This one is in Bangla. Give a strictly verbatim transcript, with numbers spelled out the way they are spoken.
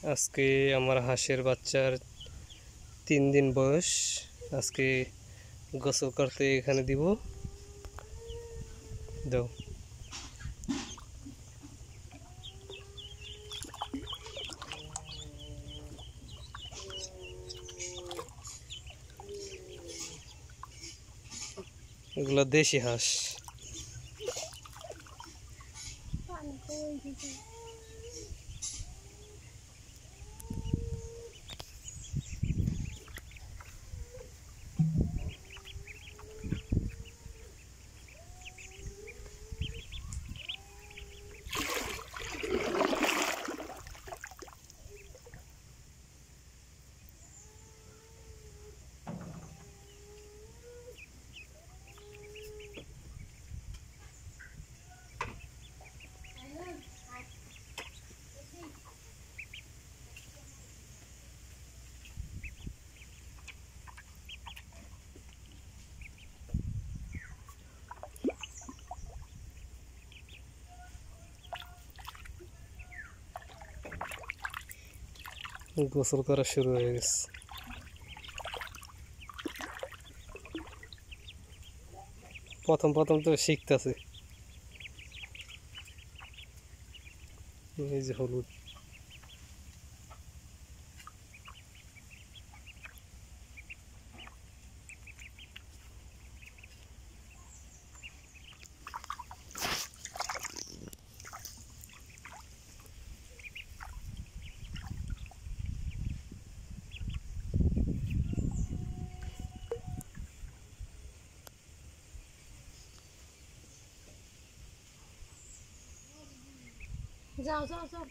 আজকে আমার হাঁসের বাচ্চার তিন দিন বয়স। আজকে গোসল করতে এখানে দিব। দাও। এগুলো দেশি হাঁস। গোসল করা শুরু হয়ে গেছে। প্রথম প্রথম তো শিখতেছে। এই যে হলুদ। যাও যাও যাও